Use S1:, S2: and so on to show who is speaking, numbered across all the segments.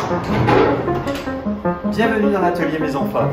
S1: Bienvenue dans l'atelier Maison Fabre.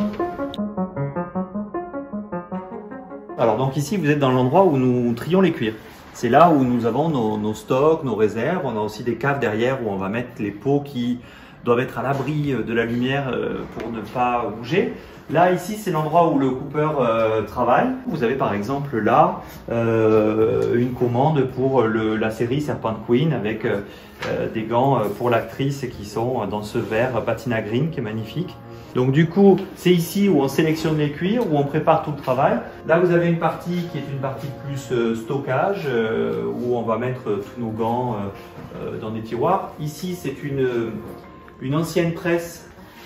S1: Alors donc ici vous êtes dans l'endroit où nous trions les cuirs. C'est là où nous avons nos stocks, nos réserves. On a aussi des caves derrière où on va mettre les pots qui doivent être à l'abri de la lumière pour ne pas bouger. Là, ici, c'est l'endroit où le coupeur travaille. Vous avez par exemple là une commande pour la série Serpent Queen avec des gants pour l'actrice qui sont dans ce vert patina green qui est magnifique. Donc du coup, c'est ici où on sélectionne les cuirs, où on prépare tout le travail. Là, vous avez une partie qui est une partie plus stockage, où on va mettre tous nos gants dans des tiroirs. Ici, c'est une ancienne presse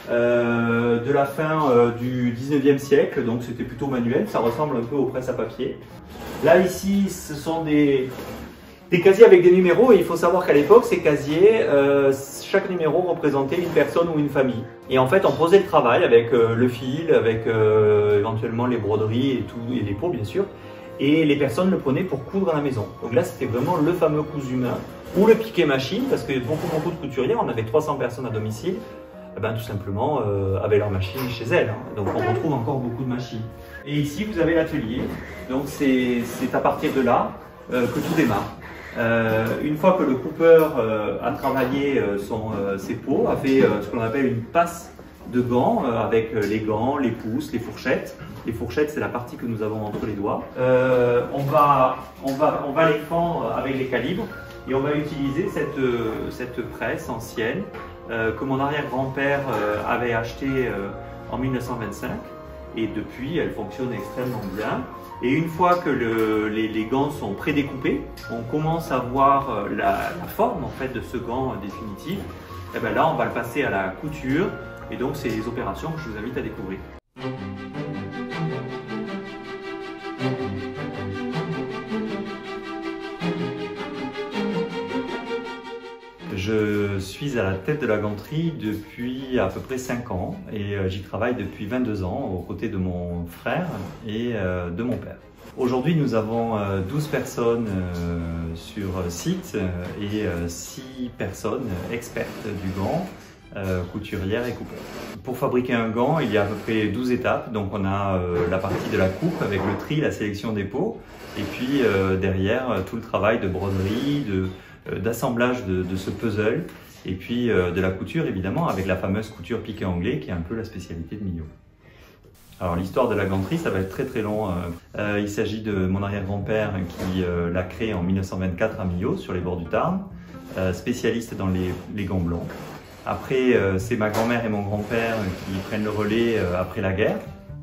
S1: de la fin du 19e siècle, donc c'était plutôt manuel, ça ressemble un peu aux presses à papier. Là, ici, ce sont des casiers avec des numéros, et il faut savoir qu'à l'époque, ces casiers, chaque numéro représentait une personne ou une famille. Et en fait, on posait le travail avec le fil, avec éventuellement les broderies et tout, et les pots bien sûr, et les personnes le prenaient pour coudre à la maison. Donc là, c'était vraiment le fameux cousu main, ou le piqué machine, parce que beaucoup de couturiers, on avait 300 personnes à domicile, tout simplement avaient leur machine chez elles. Hein. Donc on retrouve encore beaucoup de machines. Et ici, vous avez l'atelier, donc c'est à partir de là que tout démarre. Une fois que le coupeur a travaillé ses pots, a fait ce qu'on appelle une passe de gants avec les gants, les pouces, les fourchettes. Les fourchettes, c'est la partie que nous avons entre les doigts. On va les fendre avec les calibres et on va utiliser cette presse ancienne que mon arrière-grand-père avait achetée en 1925. Et depuis, elle fonctionne extrêmement bien. Et une fois que les gants sont prédécoupés, on commence à voir la forme en fait de ce gant définitif. Et bien là, on va le passer à la couture. Et donc, c'est les opérations que je vous invite à découvrir. Je suis à la tête de la ganterie depuis à peu près 5 ans et j'y travaille depuis 22 ans aux côtés de mon frère et de mon père. Aujourd'hui, nous avons 12 personnes sur site et 6 personnes expertes du gant, couturières et coupeurs. Pour fabriquer un gant, il y a à peu près 12 étapes. Donc on a la partie de la coupe avec le tri, la sélection des pots et puis derrière tout le travail de broderie, d'assemblage de ce puzzle et puis de la couture évidemment avec la fameuse couture piqué anglais qui est un peu la spécialité de Millau. Alors l'histoire de la ganterie, ça va être très long. Il s'agit de mon arrière-grand-père qui l'a créé en 1924 à Millau sur les bords du Tarn, spécialiste dans les gants blancs. Après c'est ma grand-mère et mon grand-père qui prennent le relais après la guerre.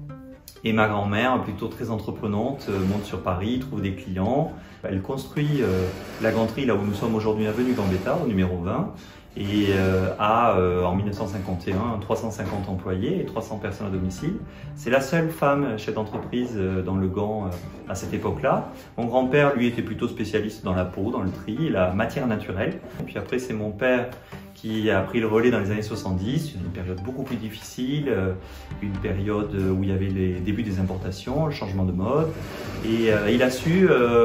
S1: Et ma grand-mère, plutôt très entreprenante, monte sur Paris, trouve des clients. Elle construit la ganterie là où nous sommes aujourd'hui, avenue Gambetta, au numéro 20, et a en 1951 350 employés et 300 personnes à domicile. C'est la seule femme chef d'entreprise dans le gant à cette époque-là. Mon grand-père, lui, était plutôt spécialiste dans la peau, dans le tri, la matière naturelle. Et puis après, c'est mon père qui a pris le relais dans les années 70, une période beaucoup plus difficile, une période où il y avait les débuts des importations, le changement de mode. Et il a su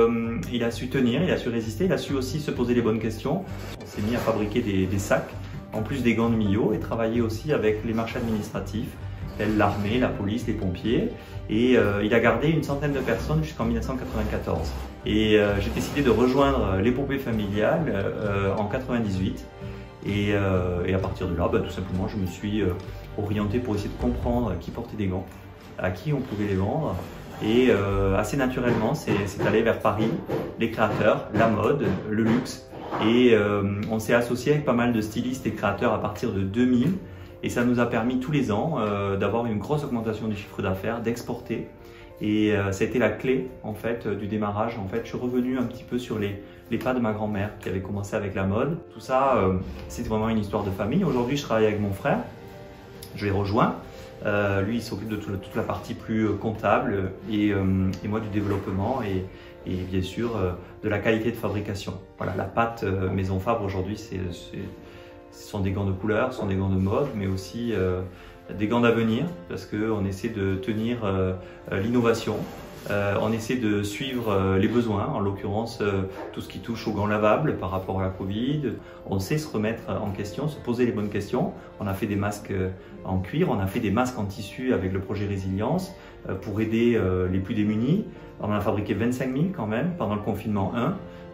S1: tenir, il a su résister, il a su aussi se poser les bonnes questions. On s'est mis à fabriquer des sacs, en plus des gants de Millau, et travailler aussi avec les marchés administratifs, tels l'armée, la police, les pompiers. Et il a gardé une centaine de personnes jusqu'en 1994. Et j'ai décidé de rejoindre l'épopée familiale en 98. Et à partir de là, tout simplement, je me suis orienté pour essayer de comprendre qui portait des gants, à qui on pouvait les vendre. Et assez naturellement, c'est allé vers Paris, les créateurs, la mode, le luxe. Et on s'est associé avec pas mal de stylistes et créateurs à partir de 2000. Et ça nous a permis tous les ans d'avoir une grosse augmentation du chiffre d'affaires, d'exporter. Et ça a été la clé en fait du démarrage. En fait, je suis revenu un petit peu sur les pas de ma grand-mère qui avait commencé avec la mode. Tout ça, c'est vraiment une histoire de famille. Aujourd'hui, je travaille avec mon frère. Je l'ai rejoint. Lui, il s'occupe de toute la partie plus comptable et moi du développement et bien sûr de la qualité de fabrication. Voilà, la pâte Maison Fabre aujourd'hui, ce sont des gants de couleur, ce sont des gants de mode, mais aussi des gants d'avenir parce qu'on essaie de tenir l'innovation On essaie de suivre les besoins, en l'occurrence tout ce qui touche aux gants lavables par rapport à la Covid. On sait se remettre en question, se poser les bonnes questions. On a fait des masques en cuir, on a fait des masques en tissu avec le projet Résilience pour aider les plus démunis. On en a fabriqué 25 000 quand même pendant le confinement 1.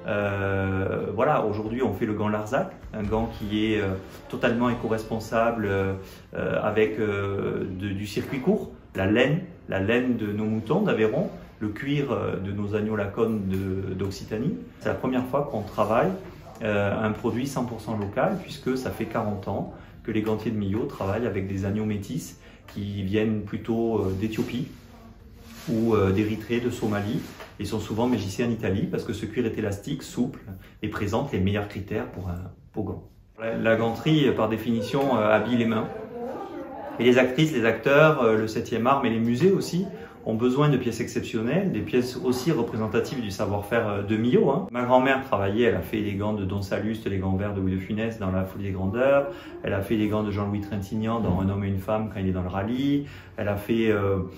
S1: Voilà, aujourd'hui on fait le gant Larzac, un gant qui est totalement éco-responsable avec du circuit court, la laine de nos moutons d'Aveyron, le cuir de nos agneaux lacones d'Occitanie. C'est la première fois qu'on travaille un produit 100% local, puisque ça fait 40 ans que les gantiers de Millau travaillent avec des agneaux métis qui viennent plutôt d'Éthiopie ou d'Érythrée, de Somalie, et sont souvent mégissés en Italie parce que ce cuir est élastique, souple et présente les meilleurs critères pour un beau gant. La ganterie, par définition, habille les mains. Et les actrices, les acteurs, le 7e art, mais les musées aussi, ont besoin de pièces exceptionnelles, des pièces aussi représentatives du savoir-faire de Millau. Hein. Ma grand-mère travaillait, elle a fait les gants de Don Salluste, les gants verts de Louis de Funès dans La Folie des Grandeurs, elle a fait les gants de Jean-Louis Trintignant dans Un homme et une femme quand il est dans le rallye, elle a fait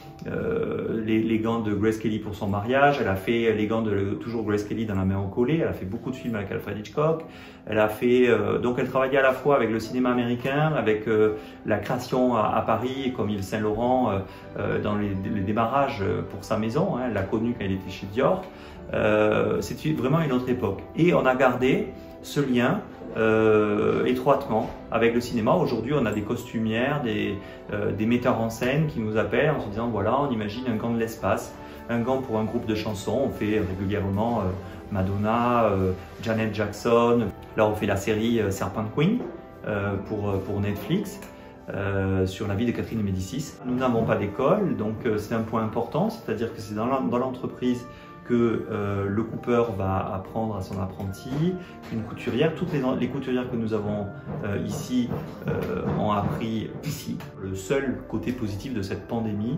S1: les gants de Grace Kelly pour son mariage, elle a fait les gants de toujours Grace Kelly dans La main au collet, elle a fait beaucoup de films avec Alfred Hitchcock, elle a fait, donc elle travaillait à la fois avec le cinéma américain, avec la création à Paris, comme Yves Saint Laurent, dans les démarrages pour sa maison, hein, elle l'a connu quand il était chez Dior. C'est vraiment une autre époque. Et on a gardé ce lien étroitement avec le cinéma. Aujourd'hui, on a des costumières, des metteurs en scène qui nous appellent en se disant voilà, on imagine un gant de l'espace, un gant pour un groupe de chansons. On fait régulièrement Madonna, Janet Jackson. Là, on fait la série Serpent Queen pour Netflix. Sur la vie de Catherine de Médicis. Nous n'avons pas d'école, donc c'est un point important, c'est-à-dire que c'est dans l'entreprise que le coupeur va apprendre à son apprenti, une couturière. Toutes les couturières que nous avons ici ont appris ici. Le seul côté positif de cette pandémie,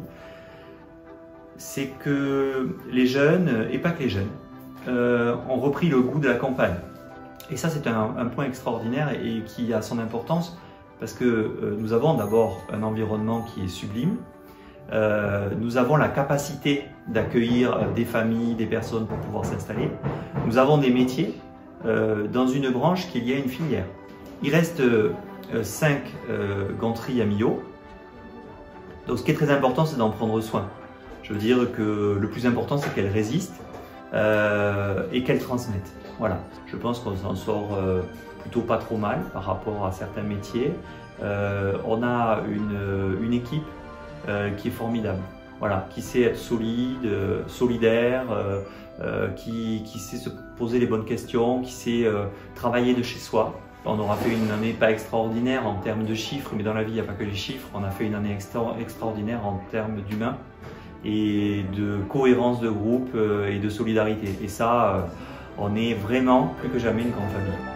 S1: c'est que les jeunes, et pas que les jeunes, ont repris le goût de la campagne. Et ça, c'est un point extraordinaire et qui a son importance, parce que nous avons d'abord un environnement qui est sublime, nous avons la capacité d'accueillir des familles, des personnes pour pouvoir s'installer, nous avons des métiers dans une branche qu'il y a une filière. Il reste 5 ganteries à Millau, donc ce qui est très important c'est d'en prendre soin. Je veux dire que le plus important c'est qu'elles résistent et qu'elles transmettent. Voilà, je pense qu'on s'en sort plutôt pas trop mal par rapport à certains métiers. On a une équipe qui est formidable, voilà, qui sait être solide, solidaire, qui sait se poser les bonnes questions, qui sait travailler de chez soi. On aura fait une année pas extraordinaire en termes de chiffres, mais dans la vie il n'y a pas que les chiffres, on a fait une année extraordinaire en termes d'humain et de cohérence de groupe et de solidarité. Et ça, on est vraiment plus que jamais une grande famille.